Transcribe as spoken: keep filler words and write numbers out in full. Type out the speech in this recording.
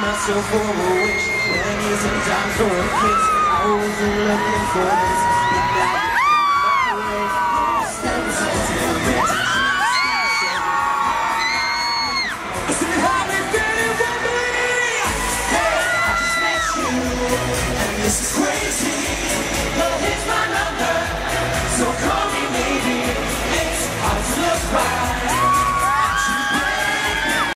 myself for a wish. Ten years and time for a kiss. I wasn't looking for this.